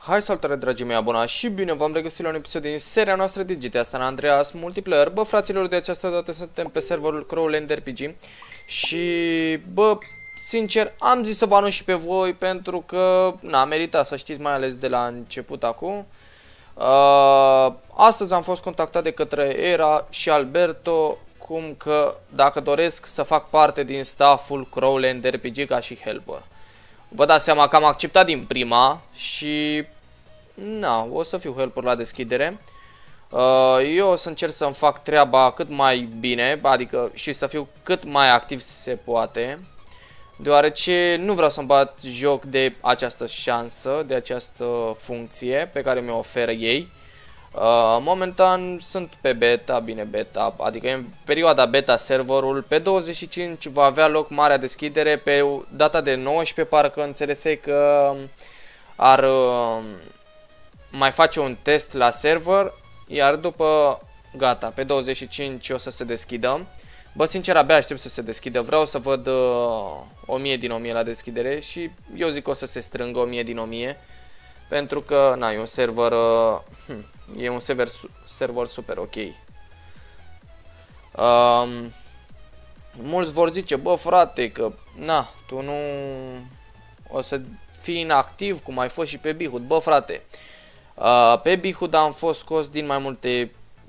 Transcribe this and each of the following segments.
Hai, salutare dragii mei abonați și bine v-am regăsit la un episod din seria noastră de GTA San Andreas Multiplayer. Bă, fraților, de această dată suntem pe serverul Crowland RPG și, bă, sincer, am zis să vă anunț și pe voi pentru că, n-a meritat să știți, mai ales de la început acum. Astăzi am fost contactat de către Era și Alberto cum că dacă doresc să fac parte din stafful Crowland RPG ca și helper. Vă dați seama că am acceptat din prima și na, o să fiu helper la deschidere. Eu o să încerc să-mi fac treaba cât mai bine, adică și să fiu cât mai activ se poate, deoarece nu vreau să-mi bat joc de această șansă, de această funcție pe care mi-o oferă ei. Momentan sunt pe beta, bine beta, adică în perioada beta serverul, pe 25 va avea loc marea deschidere, pe data de 19 parcă înțelese că ar mai face un test la server, iar după gata, pe 25 o să se deschidă. Bă, sincer, abia aștept să se deschidă, vreau să văd 1000 din 1000 la deschidere și eu zic că o să se strângă 1000 din 1000. Pentru că, na, e un server, server super ok. Mulți vor zice, bă, frate, că, na, tu nu o să fii inactiv cum ai fost și pe Bihud. Bă, frate, pe Bihud am fost scos din mai multe,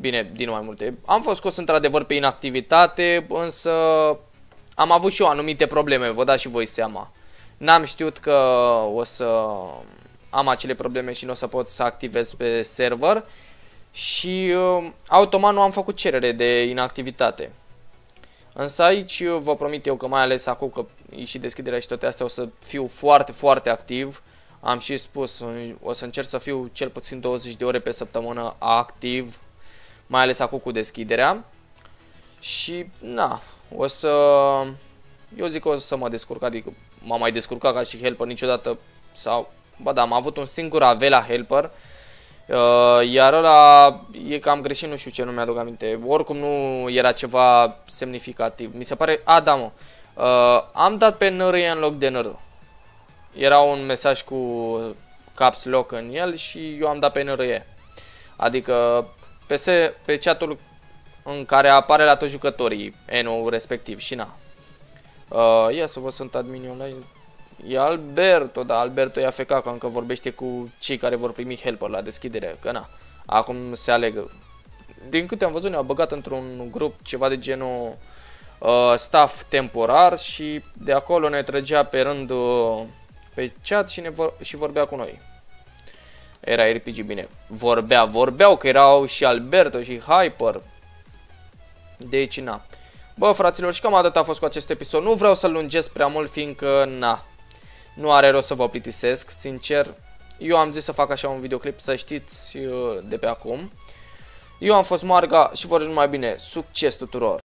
am fost scos într-adevăr pe inactivitate, însă am avut și eu anumite probleme, vă dați și voi seama. N-am știut că o să am acele probleme și nu o să pot să activez pe server și automat nu am făcut cerere de inactivitate. Însă aici vă promit eu că mai ales acum că e și deschiderea și toate astea o să fiu foarte, foarte activ. Am și spus, o să încerc să fiu cel puțin 20 de ore pe săptămână activ, mai ales acum cu deschiderea. Și na, eu zic că o să mă descurc, adică m-am mai descurcat ca și helper niciodată sau... Ba da, am avut un singur Avela helper, iar ăla e că am greșit, nu știu ce, nu mi-aduc aminte. Oricum nu era ceva semnificativ. Mi se pare... A, da, mă. Am dat pe NRE în loc de NR. Era un mesaj cu caps lock în el și eu am dat pe NRE. Adică pe chatul în care apare la toți jucătorii N-ul respectiv și na. Ia să vă sunt admin online. E Alberto, da, Alberto e AFK, că încă vorbește cu cei care vor primi helper la deschidere, că na, acum se alegă. Din câte am văzut, ne-au băgat într-un grup ceva de genul staff temporar și de acolo ne trăgea pe rând pe chat și vorbea cu noi. Era RPG, bine, vorbeau că erau și Alberto și Hyper. Deci, na. Bă, fraților, și cam atât a fost cu acest episod. Nu vreau să-l lungesc prea mult, fiindcă, na, nu are rost să vă plictisesc, sincer. Eu am zis să fac așa un videoclip, să știți de pe acum. Eu am fost Marga și vă urez numai bine. Succes tuturor!